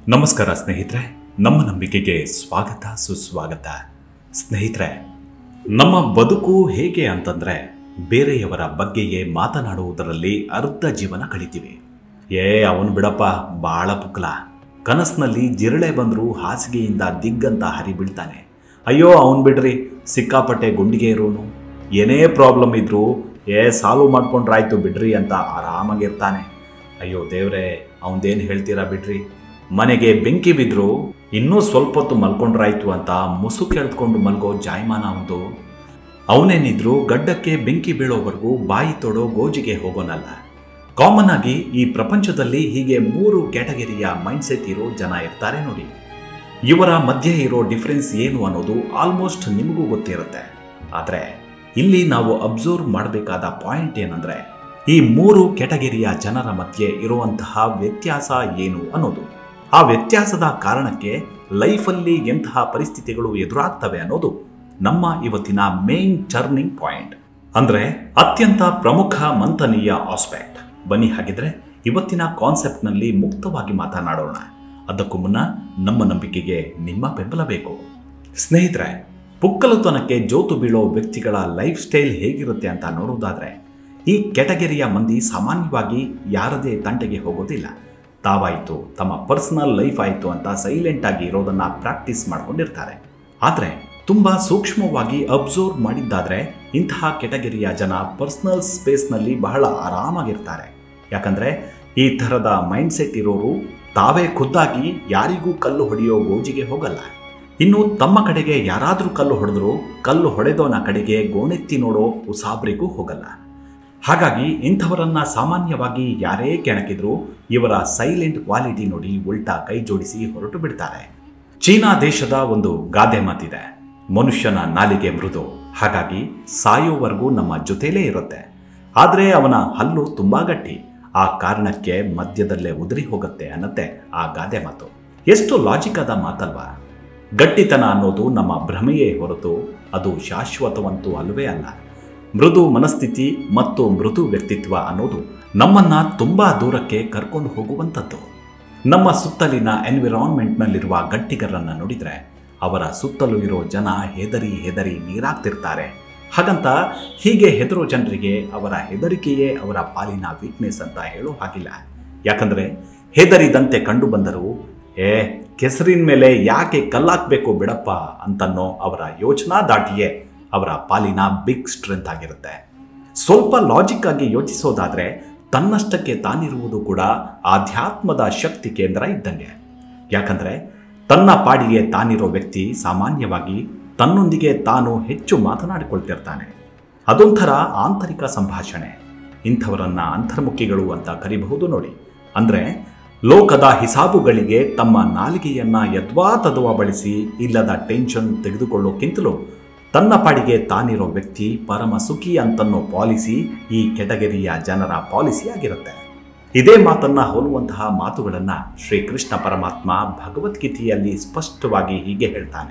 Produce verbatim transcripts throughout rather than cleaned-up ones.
ನಮಸ್ಕಾರ ಸ್ನೇಹಿತರೆ, ನಮ್ಮ ನಂಬಿಕೆಗೆ ಸ್ವಾಗತ ಸುಸ್ವಾಗತ. ಸ್ನೇಹಿತರೆ, ನಮ್ಮ ಬದುಕು ಹೇಗೆ ಅಂತಂದ್ರೆ ಬೇರೆಯವರ ಬಗ್ಗೆಯೇ ಮಾತನಾಡುವುದರಲ್ಲಿ ಅರ್ಧ ಜೀವನ ಕಳಿತೀವಿ. ಏ ಅವನು ಬಿಡಪ್ಪ ಬಾಳ ಪುಕ್ಲ, ಕನಸಿನಲ್ಲಿ ಜಿರಳೆ ಬಂದರೂ ಹಾಸಿಗೆಯಿಂದ ದಿಗ್ಗಂತ ಹರಿ ಬೀಳ್ತಾನೆ. ಅಯ್ಯೋ ಅವನು ಬಿಡ್ರಿ, ಸಿಕ್ಕಾಪಟ್ಟೆ ಗುಂಡಿಗೆ ಇರೋನು, ಏನೇ ಪ್ರಾಬ್ಲಮ್ ಇದ್ರೂ ಏ ಸಾಲ್ವ್ ಮಾಡ್ಕೊಂಡ್ರಾಯ್ತು ಬಿಡ್ರಿ ಅಂತ ಆರಾಮಾಗಿರ್ತಾನೆ. ಅಯ್ಯೋ ದೇವ್ರೆ, ಅವನದೇನು ಹೇಳ್ತೀರಾ ಬಿಡ್ರಿ, ಮನೆಗೆ ಬೆಂಕಿ ಬಿದ್ದರೂ ಇನ್ನೂ ಸ್ವಲ್ಪ ಹೊತ್ತು ಮಲ್ಕೊಂಡ್ರಾಯ್ತು ಅಂತ ಮುಸು ಕೆಳ್ಕೊಂಡು ಮಲ್ಗೋ ಜಾಯಮಾನ ಅವನು. ಅವನೇನಿದ್ರು ಗಡ್ಡಕ್ಕೆ ಬೆಂಕಿ ಬೀಳೋವರೆಗೂ ಬಾಯಿ ತೊಡೋ ಗೋಜಿಗೆ ಹೋಗೋನಲ್ಲ. ಕಾಮನ್ ಆಗಿ ಈ ಪ್ರಪಂಚದಲ್ಲಿ ಹೀಗೆ ಮೂರು ಕ್ಯಾಟಗರಿಯ ಮೈಂಡ್ಸೆಟ್ ಇರೋ ಜನ ಇರ್ತಾರೆ ನೋಡಿ. ಇವರ ಮಧ್ಯೆ ಇರೋ ಡಿಫ್ರೆನ್ಸ್ ಏನು ಅನ್ನೋದು ಆಲ್ಮೋಸ್ಟ್ ನಿಮಗೂ ಗೊತ್ತಿರುತ್ತೆ. ಆದರೆ ಇಲ್ಲಿ ನಾವು ಅಬ್ಸರ್ವ್ ಮಾಡಬೇಕಾದ ಪಾಯಿಂಟ್ ಏನಂದ್ರೆ, ಈ ಮೂರು ಕ್ಯಾಟಗರಿಯ ಜನರ ಮಧ್ಯೆ ಇರುವಂತಹ ವ್ಯತ್ಯಾಸ ಏನು ಅನ್ನೋದು. ಆ ವ್ಯತ್ಯಾಸದ ಕಾರಣಕ್ಕೆ ಲೈಫಲ್ಲಿ ಎಂತಹ ಪರಿಸ್ಥಿತಿಗಳು ಎದುರಾಗ್ತವೆ ಅನ್ನೋದು ನಮ್ಮ ಇವತ್ತಿನ ಮೇನ್ ಟರ್ನಿಂಗ್ ಪಾಯಿಂಟ್, ಅಂದ್ರೆ ಅತ್ಯಂತ ಪ್ರಮುಖ ಮಂಥನೀಯ ಆಸ್ಪೆಕ್ಟ್. ಬನ್ನಿ ಹಾಗಿದ್ರೆ ಇವತ್ತಿನ ಕಾನ್ಸೆಪ್ಟ್ನಲ್ಲಿ ಮುಕ್ತವಾಗಿ ಮಾತನಾಡೋಣ. ಅದಕ್ಕೂ ಮುನ್ನ ನಮ್ಮ ನಂಬಿಕೆಗೆ ನಿಮ್ಮ ಬೆಂಬಲ ಬೇಕು. ಸ್ನೇಹಿತರೆ, ಪುಕ್ಕಲುತನಕ್ಕೆ ಜೋತು ಬೀಳೋ ವ್ಯಕ್ತಿಗಳ ಲೈಫ್ ಸ್ಟೈಲ್ ಹೇಗಿರುತ್ತೆ ಅಂತ ನೋಡೋದಾದ್ರೆ, ಈ ಕ್ಯಾಟಗರಿಯ ಮಂದಿ ಸಾಮಾನ್ಯವಾಗಿ ಯಾರದೇ ತಂಟೆಗೆ ಹೋಗೋದಿಲ್ಲ. ತಾವಾಯಿತು, ತಮ್ಮ ಪರ್ಸನಲ್ ಲೈಫ್ ಆಯಿತು ಅಂತ ಸೈಲೆಂಟ್ ಆಗಿ ಇರೋದನ್ನ ಪ್ರಾಕ್ಟೀಸ್ ಮಾಡ್ಕೊಂಡಿರ್ತಾರೆ. ಆದರೆ ತುಂಬ ಸೂಕ್ಷ್ಮವಾಗಿ ಅಬ್ಸರ್ವ್ ಮಾಡಿದ್ದಾದ್ರೆ ಇಂತಹ ಕ್ಯಾಟಗರಿಯ ಜನ ಪರ್ಸನಲ್ ಸ್ಪೇಸ್ನಲ್ಲಿ ಬಹಳ ಆರಾಮಾಗಿರ್ತಾರೆ. ಯಾಕಂದರೆ ಈ ಥರದ ಮೈಂಡ್ಸೆಟ್ ಇರೋರು ತಾವೇ ಖುದ್ದಾಗಿ ಯಾರಿಗೂ ಕಲ್ಲು ಹೊಡೆಯೋ ಗೋಜಿಗೆ ಹೋಗಲ್ಲ. ಇನ್ನು ತಮ್ಮ ಕಡೆಗೆ ಯಾರಾದರೂ ಕಲ್ಲು ಹೊಡೆದ್ರು ಕಲ್ಲು ಹೊಡೆದೋನ ಕಡೆಗೆ ಗೋಣೆತ್ತಿ ನೋಡೋ ಉಸಾಬ್ರಿಗೂ ಹೋಗಲ್ಲ. ಹಾಗಾಗಿ ಇಂಥವರನ್ನ ಸಾಮಾನ್ಯವಾಗಿ ಯಾರೇ ಕೆಣಕಿದ್ರು ಇವರ ಸೈಲೆಂಟ್ ಕ್ವಾಲಿಟಿ ನೋಡಿ ಉಲ್ಟಾ ಕೈ ಜೋಡಿಸಿ ಹೊರಟು ಬಿಡ್ತಾರೆ. ಚೀನಾ ದೇಶದ ಒಂದು ಗಾದೆ ಮಾತಿದೆ, ಮನುಷ್ಯನ ನಾಲಿಗೆ ಮೃದು, ಹಾಗಾಗಿ ಸಾಯೋವರೆಗೂ ನಮ್ಮ ಜೊತೆಲೇ ಇರುತ್ತೆ. ಆದರೆ ಅವನ ಹಲ್ಲು ತುಂಬಾ ಗಟ್ಟಿ, ಆ ಕಾರಣಕ್ಕೆ ಮಧ್ಯದಲ್ಲೇ ಉದುರಿ ಹೋಗುತ್ತೆ ಅನ್ನತ್ತೆ ಆ ಗಾದೆ ಮಾತು. ಎಷ್ಟು ಲಾಜಿಕ್ ಆದ ಮಾತಲ್ವಾ? ಗಟ್ಟಿತನ ಅನ್ನೋದು ನಮ್ಮ ಭ್ರಮೆಯೇ ಹೊರತು ಅದು ಶಾಶ್ವತವಂತೂ ಅಲ್ಲವೇ ಅಲ್ಲ. ಮೃದು ಮನಸ್ಥಿತಿ ಮತ್ತು ಮೃದು ವ್ಯಕ್ತಿತ್ವ ಅನ್ನೋದು ನಮ್ಮನ್ನ ತುಂಬಾ ದೂರಕ್ಕೆ ಕರ್ಕೊಂಡು ಹೋಗುವಂಥದ್ದು. ನಮ್ಮ ಸುತ್ತಲಿನ ಎನ್ವಿರಾನ್ಮೆಂಟ್ನಲ್ಲಿರುವ ಗಟ್ಟಿಗರನ್ನ ನೋಡಿದ್ರೆ ಅವರ ಸುತ್ತಲೂ ಇರೋ ಜನ ಹೆದರಿ ಹೆದರಿ ನೀರಾಗ್ತಿರ್ತಾರೆ. ಹಾಗಂತ ಹೀಗೆ ಹೆದರೋ ಜನರಿಗೆ ಅವರ ಹೆದರಿಕೆಯೇ ಅವರ ಪಾಲಿನ ವೀಕ್ನೆಸ್ ಅಂತ ಹೇಳೋ ಹಾಗಿಲ್ಲ. ಯಾಕಂದ್ರೆ ಹೆದರಿದಂತೆ ಕಂಡು ಬಂದರೂ ಏ ಕೆಸರಿನ ಮೇಲೆ ಯಾಕೆ ಕಲ್ಲಾಕ್ಬೇಕು ಬಿಡಪ್ಪ ಅಂತನ್ನೋ ಅವರ ಯೋಚನಾ ದಾಟಿಯೇ ಅವರ ಪಾಲಿನ ಬಿಗ್ ಸ್ಟ್ರೆಂತ್ ಆಗಿರುತ್ತೆ. ಸ್ವಲ್ಪ ಲಾಜಿಕ್ ಆಗಿ ಯೋಚಿಸೋದಾದ್ರೆ ತನ್ನಷ್ಟಕ್ಕೆ ತಾನಿರುವುದು ಕೂಡ ಆಧ್ಯಾತ್ಮದ ಶಕ್ತಿ ಕೇಂದ್ರ ಇದ್ದಂಗೆ. ಯಾಕಂದ್ರೆ ತನ್ನ ಪಾಡಿಗೆ ತಾನಿರೋ ವ್ಯಕ್ತಿ ಸಾಮಾನ್ಯವಾಗಿ ತನ್ನೊಂದಿಗೆ ತಾನು ಹೆಚ್ಚು ಮಾತನಾಡಿಕೊಳ್ತಿರ್ತಾನೆ. ಅದೊಂಥರ ಆಂತರಿಕ ಸಂಭಾಷಣೆ. ಇಂಥವರನ್ನ ಅಂತರ್ಮುಖಿಗಳು ಅಂತ ಕರಿಬಹುದು ನೋಡಿ. ಅಂದ್ರೆ ಲೋಕದ ಹಿಸಾಬುಗಳಿಗೆ ತಮ್ಮ ನಾಲಿಗೆಯನ್ನ ಯದ್ವಾ ತದ್ವಾ ಬಳಸಿ ಇಲ್ಲದ ಟೆನ್ಷನ್ ತೆಗೆದುಕೊಳ್ಳೋಕ್ಕಿಂತಲೂ ತನ್ನ ಪಾಡಿಗೆ ತಾನಿರೋ ವ್ಯಕ್ತಿ ಪರಮ ಸುಖಿ ಅಂತನ್ನೋ ಪಾಲಿಸಿ ಈ ಕೆಟಗರಿಯ ಜನರ ಪಾಲಿಸಿ ಆಗಿರುತ್ತೆ. ಇದೇ ಮಾತನ್ನ ಹೋಲುವಂತಹ ಮಾತುಗಳನ್ನ ಶ್ರೀಕೃಷ್ಣ ಪರಮಾತ್ಮ ಭಗವದ್ಗೀತೆಯಲ್ಲಿ ಸ್ಪಷ್ಟವಾಗಿ ಹೀಗೆ ಹೇಳ್ತಾನೆ,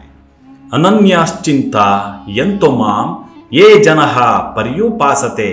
ಅನನ್ಯಾಶ್ಚಿಂತ ಯಂತೋ ಮಾಂ ಯೇ ಜನಃ ಪರ್ಯುಪಾಸತೆ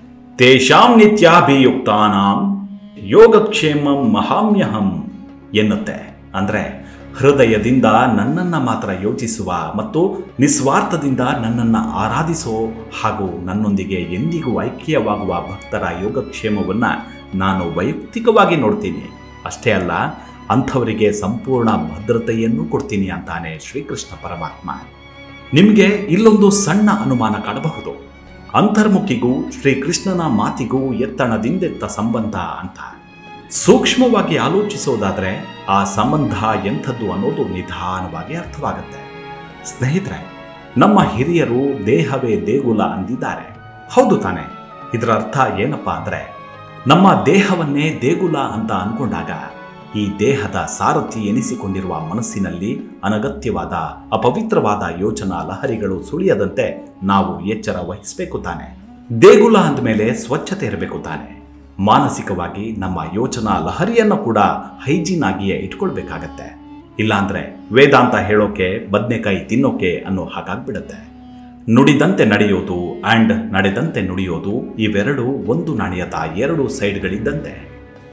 ತೇಷಾಂ ನಿತ್ಯಾಭಿಯುಕ್ತಾನಾಂ ಯೋಗಕ್ಷೇಮಂ ಮಹಾಮ್ಯಹಂ ಎನ್ನುತ್ತೆ. ಅಂದ್ರೆ ಹೃದಯದಿಂದ ನನ್ನನ್ನು ಮಾತ್ರ ಯೋಚಿಸುವ ಮತ್ತು ನಿಸ್ವಾರ್ಥದಿಂದ ನನ್ನನ್ನು ಆರಾಧಿಸೋ ಹಾಗೂ ನನ್ನೊಂದಿಗೆ ಎಂದಿಗೂ ಐಕ್ಯವಾಗುವ ಭಕ್ತರ ಯೋಗಕ್ಷೇಮವನ್ನು ನಾನು ವೈಯಕ್ತಿಕವಾಗಿ ನೋಡ್ತೀನಿ. ಅಷ್ಟೇ ಅಲ್ಲ, ಅಂಥವರಿಗೆ ಸಂಪೂರ್ಣ ಭದ್ರತೆಯನ್ನು ಕೊಡ್ತೀನಿ ಅಂತಾನೆ ಶ್ರೀಕೃಷ್ಣ ಪರಮಾತ್ಮ. ನಿಮಗೆ ಇಲ್ಲೊಂದು ಸಣ್ಣ ಅನುಮಾನ ಕಾಣಬಹುದು, ಅಂತರ್ಮುಖಿಗೂ ಶ್ರೀಕೃಷ್ಣನ ಮಾತಿಗೂ ಎತ್ತಣದಿಂದೆತ್ತ ಸಂಬಂಧ ಅಂತ. ಸೂಕ್ಷ್ಮವಾಗಿ ಆಲೋಚಿಸೋದಾದ್ರೆ ಆ ಸಂಬಂಧ ಎಂಥದ್ದು ಅನ್ನೋದು ನಿಧಾನವಾಗಿ ಅರ್ಥವಾಗುತ್ತೆ. ಸ್ನೇಹಿತರೆ, ನಮ್ಮ ಹಿರಿಯರು ದೇಹವೇ ದೇಗುಲ ಅಂದಿದ್ದಾರೆ. ಹೌದು ತಾನೆ? ಇದರ ಅರ್ಥ ಏನಪ್ಪ ಅಂದ್ರೆ, ನಮ್ಮ ದೇಹವನ್ನೇ ದೇಗುಲ ಅಂತ ಅನ್ಕೊಂಡಾಗ ಈ ದೇಹದ ಸಾರಥಿ ಎನಿಸಿಕೊಂಡಿರುವ ಮನಸ್ಸಿನಲ್ಲಿ ಅನಗತ್ಯವಾದ ಅಪವಿತ್ರವಾದ ಯೋಚನಾ ಲಹರಿಗಳು ಸುಳಿಯದಂತೆ ನಾವು ಎಚ್ಚರ ವಹಿಸಬೇಕು ತಾನೆ. ದೇಗುಲ ಅಂದಮೇಲೆ ಸ್ವಚ್ಛತೆ ಇರಬೇಕು ತಾನೆ. ಮಾನಸಿಕವಾಗಿ ನಮ್ಮ ಯೋಚನಾ ಲಹರಿಯನ್ನು ಕೂಡ ಹೈಜೀನ್ ಆಗಿಯೇ ಇಟ್ಕೊಳ್ಬೇಕಾಗತ್ತೆ. ಇಲ್ಲಾಂದ್ರೆ ವೇದಾಂತ ಹೇಳೋಕೆ ಬದನೆಕಾಯಿ ತಿನ್ನೋಕೆ ಅನ್ನೋ ಹಾಗಾಗ್ಬಿಡತ್ತೆ. ನುಡಿದಂತೆ ನಡೆಯೋದು ಆ್ಯಂಡ್ ನಡೆದಂತೆ ನುಡಿಯೋದು ಇವೆರಡು ಒಂದು ನಾಣ್ಯದ ಎರಡು ಸೈಡ್ಗಳಿದ್ದಂತೆ.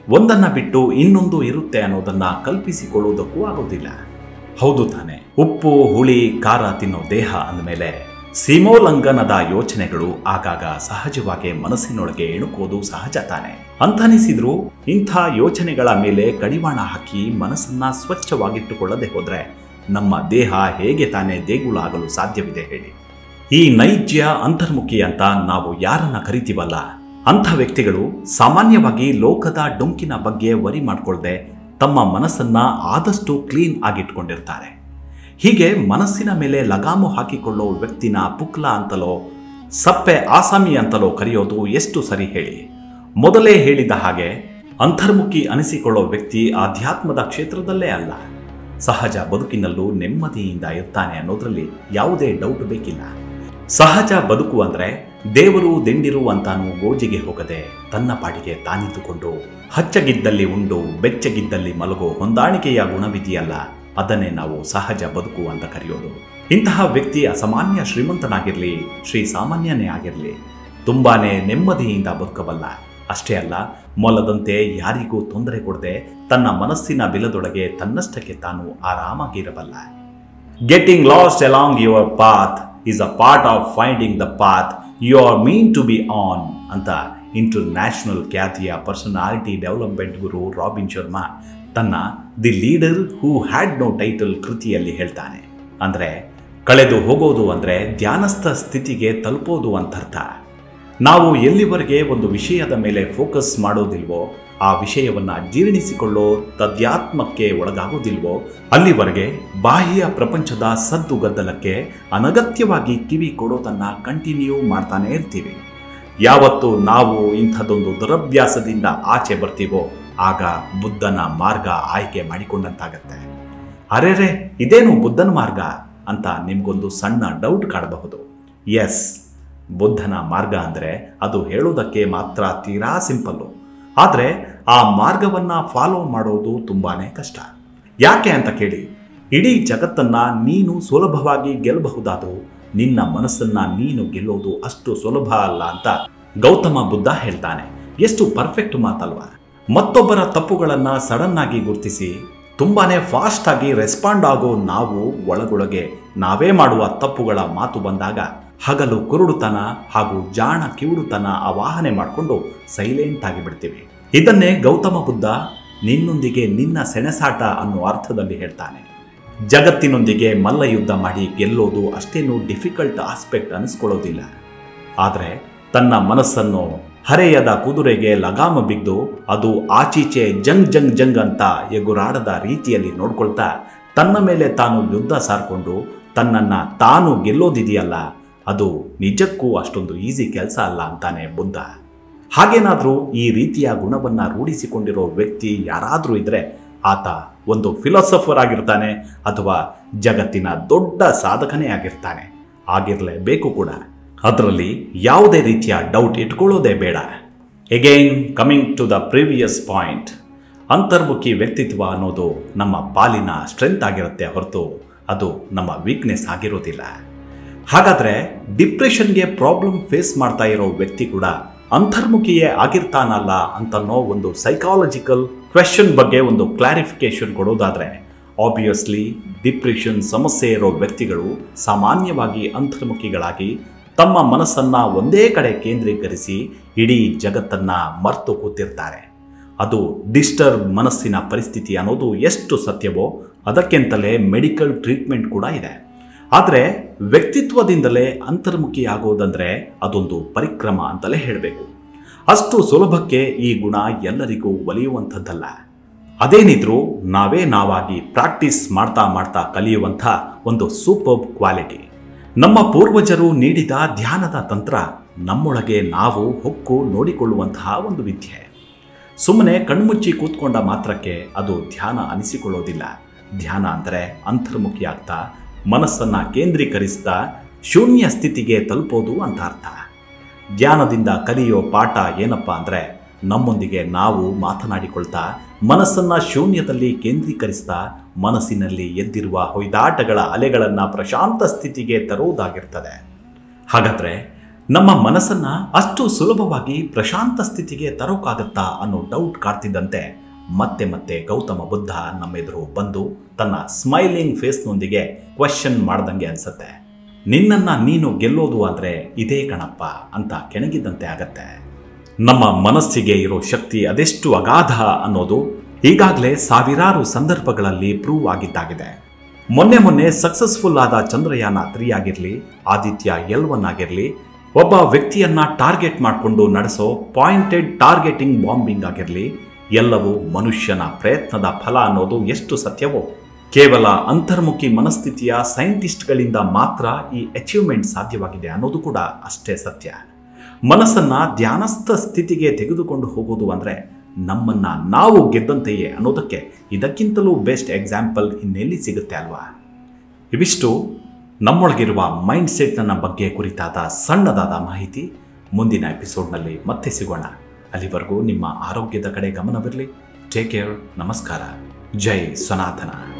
ಒಂದನ್ನ ಬಿಟ್ಟು ಇನ್ನೊಂದು ಇರುತ್ತೆ ಅನ್ನೋದನ್ನ ಕಲ್ಪಿಸಿಕೊಳ್ಳುವುದಕ್ಕೂ ಆಗೋದಿಲ್ಲ. ಹೌದು ತಾನೆ, ಉಪ್ಪು ಹುಳಿ ಖಾರ ತಿನ್ನೋ ದೇಹ ಅಂದಮೇಲೆ ಸೀಮೋಲ್ಲಂಘನದ ಯೋಚನೆಗಳು ಆಗಾಗ ಸಹಜವಾಗಿ ಮನಸ್ಸಿನೊಳಗೆ ಇಣುಕೋದು ಸಹಜ ತಾನೆ. ಅಂತನಿಸಿದ್ರೂ ಇಂಥ ಯೋಚನೆಗಳ ಮೇಲೆ ಕಡಿವಾಣ ಹಾಕಿ ಮನಸ್ಸನ್ನ ಸ್ವಚ್ಛವಾಗಿಟ್ಟುಕೊಳ್ಳದೆ ಹೋದ್ರೆ ನಮ್ಮ ದೇಹ ಹೇಗೆ ತಾನೇ ದೇಗುಲಾಗಲು ಸಾಧ್ಯವಿದೆ ಹೇಳಿ? ಈ ನೈಜ್ಯ ಅಂತರ್ಮುಖಿ ಅಂತ ನಾವು ಯಾರನ್ನ ಕರಿತೀವಲ್ಲ, ಅಂಥ ವ್ಯಕ್ತಿಗಳು ಸಾಮಾನ್ಯವಾಗಿ ಲೋಕದ ಡೊಂಕಿನ ಬಗ್ಗೆ ವರಿ ಮಾಡ್ಕೊಳ್ದೆ ತಮ್ಮ ಮನಸ್ಸನ್ನ ಆದಷ್ಟು ಕ್ಲೀನ್ ಆಗಿಟ್ಕೊಂಡಿರ್ತಾರೆ. ಹೀಗೆ ಮನಸ್ಸಿನ ಮೇಲೆ ಲಗಾಮು ಹಾಕಿಕೊಳ್ಳೋ ವ್ಯಕ್ತಿನ ಪುಕ್ಲ ಅಂತಲೋ ಸಪ್ಪೆ ಆಸಾಮಿ ಅಂತಲೋ ಕರೆಯೋದು ಎಷ್ಟು ಸರಿ ಹೇಳಿ? ಮೊದಲೇ ಹೇಳಿದ ಹಾಗೆ ಅಂತರ್ಮುಖಿ ಅನಿಸಿಕೊಳ್ಳೋ ವ್ಯಕ್ತಿ ಆಧ್ಯಾತ್ಮದ ಕ್ಷೇತ್ರದಲ್ಲೇ ಅಲ್ಲ, ಸಹಜ ಬದುಕಿನಲ್ಲೂ ನೆಮ್ಮದಿಯಿಂದ ಇರ್ತಾನೆ ಅನ್ನೋದ್ರಲ್ಲಿ ಯಾವುದೇ ಡೌಟ್ ಬೇಕಿಲ್ಲ. ಸಹಜ ಬದುಕು ಅಂದ್ರೆ ದೇವರು ದಿಂಡಿರು ಅಂತಾನು ಗೋಜಿಗೆ ಹೋಗದೆ ತನ್ನ ಪಾಡಿಗೆ ತಾನಿದ್ದುಕೊಂಡು ಹಚ್ಚಗಿದ್ದಲ್ಲಿ ಉಂಡು ಬೆಚ್ಚಗಿದ್ದಲ್ಲಿ ಮಲಗೋ ಹೊಂದಾಣಿಕೆಯ ಗುಣವಿದೆಯಲ್ಲ, ಅದನ್ನೇ ನಾವು ಸಹಜ ಬದುಕು ಅಂತ ಕರೆಯೋದು. ಇಂತಹ ವ್ಯಕ್ತಿ ಅಸಾಮಾನ್ಯ ಶ್ರೀಮಂತನಾಗಿರಲಿ ಶ್ರೀ ಸಾಮಾನ್ಯನೇ ಆಗಿರಲಿ ತುಂಬಾನೇ ನೆಮ್ಮದಿಯಿಂದ ಬದುಕಬಲ್ಲ. ಅಷ್ಟೇ ಅಲ್ಲ, ಮೊಲದಂತೆ ಯಾರಿಗೂ ತೊಂದರೆ ಕೊಡದೆ ತನ್ನ ಮನಸ್ಸಿನ ಬಿಲದೊಳಗೆ ತನ್ನಷ್ಟಕ್ಕೆ ತಾನು ಆರಾಮಾಗಿರಬಲ್ಲ. Getting lost along your path is a part of finding the path you are meant to be on ಅಂತ ಇಂಟರ್ನ್ಯಾಷನಲ್ ಖ್ಯಾತಿಯ ಪರ್ಸನಾಲಿಟಿ ಡೆವಲಪ್ಮೆಂಟ್ ಗುರು ರಾಬಿನ್ ಶರ್ಮಾ ತನ್ನ the leader who had no title ಕೃತಿಯಲ್ಲಿ ಹೇಳ್ತಾನೆ. ಅಂದರೆ ಕಳೆದು ಹೋಗೋದು ಅಂದರೆ ಧ್ಯಾನಸ್ಥ ಸ್ಥಿತಿಗೆ ತಲುಪೋದು ಅಂತರ್ಥ. ನಾವು ಎಲ್ಲಿವರೆಗೆ ಒಂದು ವಿಷಯದ ಮೇಲೆ ಫೋಕಸ್ ಮಾಡೋದಿಲ್ವೋ, ಆ ವಿಷಯವನ್ನು ಜೀರ್ಣಿಸಿಕೊಳ್ಳೋ ತದ್ಯಾತ್ಮಕ್ಕೆ ಒಳಗಾಗೋದಿಲ್ವೋ, ಅಲ್ಲಿವರೆಗೆ ಬಾಹ್ಯ ಪ್ರಪಂಚದ ಸದ್ದು ಗದ್ದಲಕ್ಕೆ ಅನಗತ್ಯವಾಗಿ ಕಿವಿ ಕೊಡೋದನ್ನು ಕಂಟಿನ್ಯೂ ಮಾಡ್ತಾನೆ ಇರ್ತೀವಿ. ಯಾವತ್ತು ನಾವು ಇಂಥದ್ದೊಂದು ದುರಭ್ಯಾಸದಿಂದ ಆಚೆ ಬರ್ತೀವೋ ಆಗ ಬುದ್ಧನ ಮಾರ್ಗ ಆಯ್ಕೆ ಮಾಡಿಕೊಂಡಂತಾಗತ್ತೆ. ಅರೆರೆ ಇದೇನು ಬುದ್ಧನ ಮಾರ್ಗ ಅಂತ ನಿಮ್ಗೊಂದು ಸಣ್ಣ ಡೌಟ್ ಕಾಡಬಹುದು. ಎಸ್, ಬುದ್ಧನ ಮಾರ್ಗ ಅಂದರೆ ಅದು ಹೇಳೋದಕ್ಕೆ ಮಾತ್ರ ತೀರಾ ಸಿಂಪಲ್ಲು. ಆದರೆ ಆ ಮಾರ್ಗವನ್ನು ಫಾಲೋ ಮಾಡೋದು ತುಂಬಾ ಕಷ್ಟ. ಯಾಕೆ ಅಂತ ಕೇಳಿ, ಇಡೀ ಜಗತ್ತನ್ನು ನೀನು ಸುಲಭವಾಗಿ ಗೆಲ್ಲಬಹುದಾದರೂ ನಿನ್ನ ಮನಸ್ಸನ್ನು ನೀನು ಗೆಲ್ಲೋದು ಅಷ್ಟು ಸುಲಭ ಅಲ್ಲ ಅಂತ ಗೌತಮ ಬುದ್ಧ ಹೇಳ್ತಾನೆ. ಎಷ್ಟು ಪರ್ಫೆಕ್ಟ್ ಮಾತಲ್ವಾ? ಮತ್ತೊಬ್ಬರ ತಪ್ಪುಗಳನ್ನು ಸಡನ್ ಆಗಿ ಗುರುತಿಸಿ ತುಂಬಾನೇ ಫಾಸ್ಟ್ ಆಗಿ ರೆಸ್ಪಾಂಡ್ ಆಗೋ ನಾವು ಒಳಗೊಳಗೆ ನಾವೇ ಮಾಡುವ ತಪ್ಪುಗಳ ಮಾತು ಬಂದಾಗ ಹಗಲು ಕುರುಡುತನ ಹಾಗೂ ಜಾಣ ಕಿವುಡುತನ ಆವಾಹನೆ ಮಾಡಿಕೊಂಡು ಸೈಲೆಂಟ್ ಆಗಿ ಬಿಡ್ತೀವಿ. ಇದನ್ನೇ ಗೌತಮ ಬುದ್ಧ ನಿನ್ನೊಂದಿಗೆ ನಿನ್ನ ಸೆಣಸಾಟ ಅನ್ನೋ ಅರ್ಥದಲ್ಲಿ ಹೇಳ್ತಾನೆ. ಜಗತ್ತಿನೊಂದಿಗೆ ಮಲ್ಲ ಯುದ್ಧ ಮಾಡಿ ಗೆಲ್ಲೋದು ಅಷ್ಟೇನು ಡಿಫಿಕಲ್ಟ್ ಆಸ್ಪೆಕ್ಟ್ ಅನಿಸ್ಕೊಳ್ಳೋದಿಲ್ಲ. ಆದರೆ ತನ್ನ ಮನಸ್ಸನ್ನು ಹರೆಯದ ಕುದುರೆಗೆ ಲಗಾಮ ಬಿದ್ದು ಅದು ಆಚೀಚೆ ಜಂಗ್ ಜಂಗ್ ಜಂಗ್ ಅಂತ ಎಗುರಾಡದ ರೀತಿಯಲ್ಲಿ ನೋಡ್ಕೊಳ್ತಾ ತನ್ನ ಮೇಲೆ ತಾನು ಯುದ್ಧ ಸಾರ್ಕೊಂಡು ತನ್ನನ್ನು ತಾನು ಗೆಲ್ಲೋದಿದೆಯಲ್ಲ, ಅದು ನಿಜಕ್ಕೂ ಅಷ್ಟೊಂದು ಈಸಿ ಕೆಲಸ ಅಲ್ಲ ಅಂತಾನೆ ಬುದ್ಧ. ಹಾಗೇನಾದರೂ ಈ ರೀತಿಯ ಗುಣವನ್ನು ರೂಢಿಸಿಕೊಂಡಿರೋ ವ್ಯಕ್ತಿ ಯಾರಾದರೂ ಇದ್ದರೆ ಆತ ಒಂದು ಫಿಲಾಸಫರ್ ಆಗಿರ್ತಾನೆ ಅಥವಾ ಜಗತ್ತಿನ ದೊಡ್ಡ ಸಾಧಕನೇ ಆಗಿರ್ತಾನೆ. ಆಗಿರಲೇಬೇಕು ಕೂಡ, ಅದರಲ್ಲಿ ಯಾವುದೇ ರೀತಿಯ ಡೌಟ್ ಇಟ್ಕೊಳ್ಳೋದೇ ಬೇಡ. Again coming to the previous point, ಅಂತರ್ಮುಖಿ ವ್ಯಕ್ತಿತ್ವ ಅನ್ನೋದು ನಮ್ಮ ಪಾಲಿನ ಸ್ಟ್ರೆಂತ್ ಆಗಿರುತ್ತೆ ಹೊರತು ಅದು ನಮ್ಮ ವೀಕ್ನೆಸ್ ಆಗಿರೋದಿಲ್ಲ. ಹಾಗಾದರೆ ಡಿಪ್ರೆಷನ್ಗೆ ಪ್ರಾಬ್ಲಮ್ ಫೇಸ್ ಮಾಡ್ತಾ ಇರೋ ವ್ಯಕ್ತಿ ಕೂಡ ಅಂತರ್ಮುಖಿಯೇ ಆಗಿರ್ತಾನಲ್ಲ ಅಂತನ್ನೋ ಒಂದು ಸೈಕಾಲಜಿಕಲ್ ಕ್ವೆಶ್ಚನ್ ಬಗ್ಗೆ ಒಂದು ಕ್ಲಾರಿಫಿಕೇಶನ್ ಕೊಡೋದಾದರೆ, ಆಬ್ವಿಯಸ್ಲಿ ಡಿಪ್ರೆಷನ್ ಸಮಸ್ಯೆ ಇರೋ ವ್ಯಕ್ತಿಗಳು ಸಾಮಾನ್ಯವಾಗಿ ಅಂತರ್ಮುಖಿಗಳಾಗಿ ತಮ್ಮ ಮನಸ್ಸನ್ನು ಒಂದೇ ಕಡೆ ಕೇಂದ್ರೀಕರಿಸಿ ಇಡೀ ಜಗತ್ತನ್ನು ಮರೆತು ಕೂತಿರ್ತಾರೆ. ಅದು ಡಿಸ್ಟರ್ಬ್ ಮನಸ್ಸಿನ ಪರಿಸ್ಥಿತಿ ಅನ್ನೋದು ಎಷ್ಟು ಸತ್ಯವೋ ಅದಕ್ಕೆಂತಲೇ ಮೆಡಿಕಲ್ ಟ್ರೀಟ್ಮೆಂಟ್ ಕೂಡ ಇದೆ. ಆದರೆ ವ್ಯಕ್ತಿತ್ವದಿಂದಲೇ ಅಂತರ್ಮುಖಿ ಆಗೋದಂದರೆ ಅದೊಂದು ಪರಿಕ್ರಮ ಅಂತಲೇ ಹೇಳಬೇಕು. ಅಷ್ಟು ಸುಲಭಕ್ಕೆ ಈ ಗುಣ ಎಲ್ಲರಿಗೂ ಒಲಿಯುವಂಥದ್ದಲ್ಲ. ಅದೇನಿದ್ರೂ ನಾವೇ ನಾವಾಗಿ ಪ್ರಾಕ್ಟೀಸ್ ಮಾಡ್ತಾ ಮಾಡ್ತಾ ಕಲಿಯುವಂಥ ಒಂದು ಸೂಪರ್ ಕ್ವಾಲಿಟಿ. ನಮ್ಮ ಪೂರ್ವಜರು ನೀಡಿದ ಧ್ಯಾನದ ತಂತ್ರ ನಮ್ಮೊಳಗೆ ನಾವು ಹೊಕ್ಕು ನೋಡಿಕೊಳ್ಳುವಂತಹ ಒಂದು ವಿದ್ಯೆ. ಸುಮ್ಮನೆ ಕಣ್ಮುಚ್ಚಿ ಕೂತ್ಕೊಂಡ ಮಾತ್ರಕ್ಕೆ ಅದು ಧ್ಯಾನ ಅನಿಸಿಕೊಳ್ಳೋದಿಲ್ಲ. ಧ್ಯಾನ ಅಂದರೆ ಅಂತರ್ಮುಖಿ ಆಗ್ತಾ ಮನಸ್ಸನ್ನು ಕೇಂದ್ರೀಕರಿಸ್ತಾ ಶೂನ್ಯ ಸ್ಥಿತಿಗೆ ತಲುಪೋದು ಅಂತ ಅರ್ಥ. ಧ್ಯಾನದಿಂದ ಕಲಿಯೋ ಪಾಠ ಏನಪ್ಪ ಅಂದರೆ, ನಮ್ಮೊಂದಿಗೆ ನಾವು ಮಾತನಾಡಿಕೊಳ್ತಾ ಮನಸ್ಸನ್ನು ಶೂನ್ಯದಲ್ಲಿ ಕೇಂದ್ರೀಕರಿಸ್ತಾ ಮನಸ್ಸಿನಲ್ಲಿ ಎದ್ದಿರುವ ಹೊಯ್ದಾಟಗಳ ಅಲೆಗಳನ್ನು ಪ್ರಶಾಂತ ಸ್ಥಿತಿಗೆ ತರುವುದಾಗಿರ್ತದೆ. ಹಾಗಾದರೆ ನಮ್ಮ ಮನಸ್ಸನ್ನ ಅಷ್ಟು ಸುಲಭವಾಗಿ ಪ್ರಶಾಂತ ಸ್ಥಿತಿಗೆ ತರೋಕ್ಕಾಗತ್ತಾ ಅನ್ನೋ ಡೌಟ್ ಕಾಡ್ತಿದ್ದಂತೆ ಮತ್ತೆ ಮತ್ತೆ ಗೌತಮ ಬುದ್ಧ ನಮ್ಮೆದುರು ಬಂದು ತನ್ನ ಸ್ಮೈಲಿಂಗ್ ಫೇಸ್ನೊಂದಿಗೆ ಕ್ವೆಶ್ಚನ್ ಮಾಡ್ದಂಗೆ ಅನ್ಸುತ್ತೆ. ನಿನ್ನನ್ನು ನೀನು ಗೆಲ್ಲೋದು ಅಂದರೆ ಇದೇ ಕಣಪ್ಪ ಅಂತ ಕೆಣಗಿದಂತೆ ಆಗತ್ತೆ. ನಮ್ಮ ಮನಸ್ಸಿಗೆ ಇರೋ ಶಕ್ತಿ ಅದೆಷ್ಟು ಅಗಾಧ ಅನ್ನೋದು ಈಗಾಗಲೇ ಸಾವಿರಾರು ಸಂದರ್ಭಗಳಲ್ಲಿ ಪ್ರೂವ್ ಆಗಿದ್ದಾಗಿದೆ. ಮೊನ್ನೆ ಮೊನ್ನೆ ಸಕ್ಸಸ್ಫುಲ್ ಆದ ಚಂದ್ರಯಾನ ತ್ರೀ ಆಗಿರಲಿ, ಆದಿತ್ಯ ಎಲ್ ಒನ್ ಆಗಿರಲಿ, ಒಬ್ಬ ವ್ಯಕ್ತಿಯನ್ನ ಟಾರ್ಗೆಟ್ ಮಾಡಿಕೊಂಡು ನಡೆಸೋ ಪಾಯಿಂಟೆಡ್ ಟಾರ್ಗೆಟಿಂಗ್ ಬಾಂಬಿಂಗ್ ಆಗಿರಲಿ, ಎಲ್ಲವೂ ಮನುಷ್ಯನ ಪ್ರಯತ್ನದ ಫಲ ಅನ್ನೋದು ಎಷ್ಟು ಸತ್ಯವೋ, ಕೇವಲ ಅಂತರ್ಮುಖಿ ಮನಸ್ಥಿತಿಯ ಸೈಂಟಿಸ್ಟ್ಗಳಿಂದ ಮಾತ್ರ ಈ ಅಚೀವ್ಮೆಂಟ್ ಸಾಧ್ಯವಾಗಿದೆ ಅನ್ನೋದು ಕೂಡ ಅಷ್ಟೇ ಸತ್ಯ. ಮನಸ್ಸನ್ನ ಧ್ಯಾನಸ್ಥ ಸ್ಥಿತಿಗೆ ತೆಗೆದುಕೊಂಡು ಹೋಗೋದು ಅಂದರೆ ನಮ್ಮನ್ನ ನಾವು ಗೆದ್ದಂತೆಯೇ ಅನ್ನೋದಕ್ಕೆ ಇದಕ್ಕಿಂತಲೂ ಬೆಸ್ಟ್ ಎಕ್ಸಾಂಪಲ್ ಇನ್ನೆಲ್ಲಿ ಸಿಗುತ್ತೆ ಅಲ್ವಾ? ಇವಿಷ್ಟು ನಮ್ಮೊಳಗಿರುವ ಮೈಂಡ್ ಸೆಟ್ನ ಬಗ್ಗೆ ಕುರಿತಾದ ಸಣ್ಣದಾದ ಮಾಹಿತಿ. ಮುಂದಿನ ಎಪಿಸೋಡ್ನಲ್ಲಿ ಮತ್ತೆ ಸಿಗೋಣ. ಅಲ್ಲಿವರೆಗೂ ನಿಮ್ಮ ಆರೋಗ್ಯದ ಕಡೆ ಗಮನವಿರಲಿ. Take care. ನಮಸ್ಕಾರ. ಜೈ ಸನಾತನ.